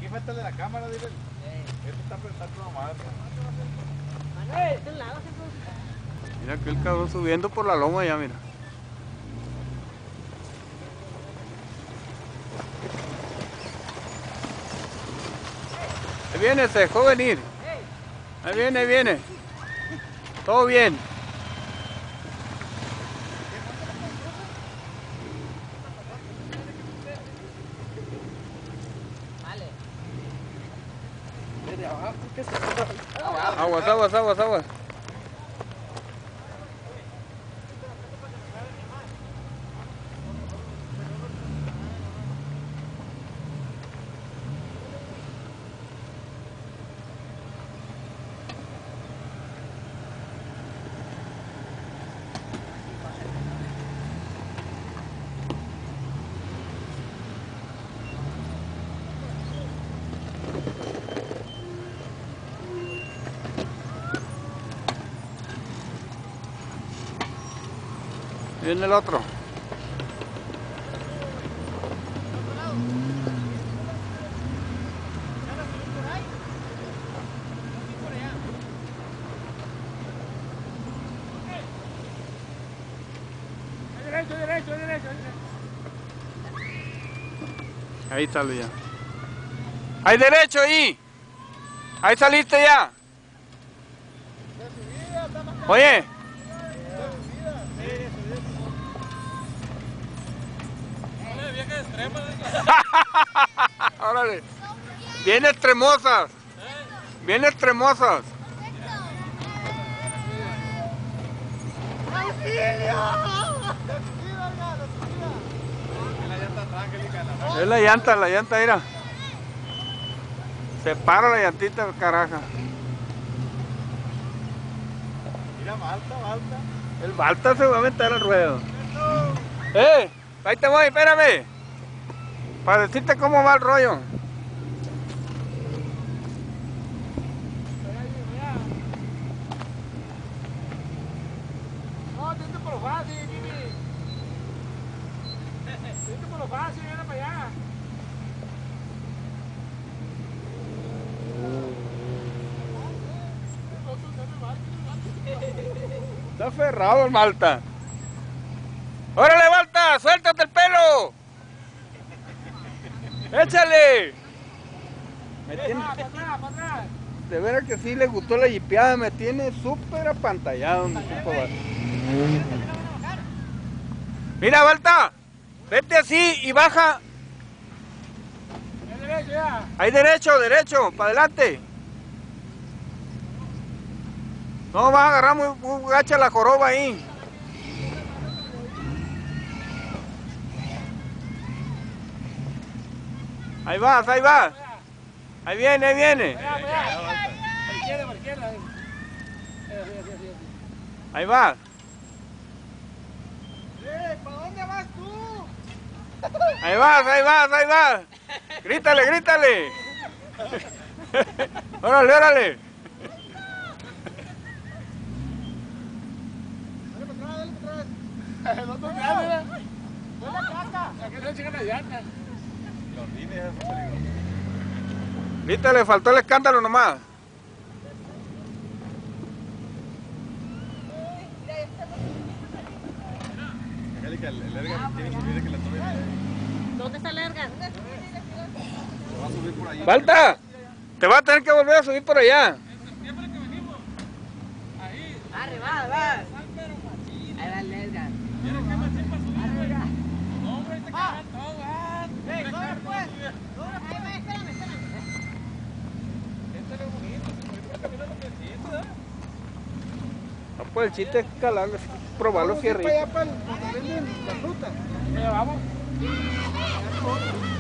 métale la cámara, dile. Esto está todo mal. Manuel, este lado, Mira que el cabrón subiendo por la loma ya, mira. Ahí viene, se dejó venir. Ahí viene, ahí viene. Todo bien. Aguas, aguas, aguas, aguas. Viene el otro. derecho. Ahí sale ya. ¡Hay derecho ahí! ¡Ahí saliste ya! Oye. Órale. Bien extremosas. Bien extremosas. Es la llanta, mira. Se para la llantita, caraja. Mira, Balta. El Balta se va a aventar al ruedo. Ahí te voy, espérame. Para decirte cómo va el rollo. No, tente por lo fácil, Jimmy. Tente por lo fácil, viene para allá. Está aferrado el Malta. ¡Órale, Balta! ¡Suéltate el pelo! ¡Échale! Para atrás. De veras que sí le gustó la jipeada, me tiene súper apantallado, mi compa. Mira, Balta, vete así y baja. Derecho ya. Ahí derecho, para adelante. No, vas a agarrar muy gacha la joroba ahí. Ahí vas. Ahí viene. Por izquierda. Ahí vas. ¿Para dónde vas tú? Ahí vas. Grítale. Órale. Dale para atrás. El otro grande, ¿no? La placa. Aquí no llegan las llantas. Los rines, eso es peligroso. Grítale, faltó el escándalo nomás. Dígale que el Edgar tiene que subir, que la tome bien. ¿Dónde está el Edgar? Se va a subir por allá. Balta, te vas a tener que volver a subir por allá. Siempre que venimos. Ahí. Arriba, va. Ahí va el Edgar. ¿Quieres que machín para subir? No, hombre, te cagan todo, Corre pues. Ahí va, espérame. Este es lo bonito, se puede ir caminando piecito, ¿eh? No, pues el chiste es calarlo, probarlo fierritos. Allá para donde venden la fruta. Allá vamos.